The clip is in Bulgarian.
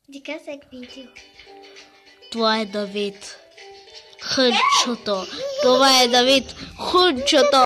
Di cosa è il video? Това е Давид. Хънчото. Това е Давид. Хънчото.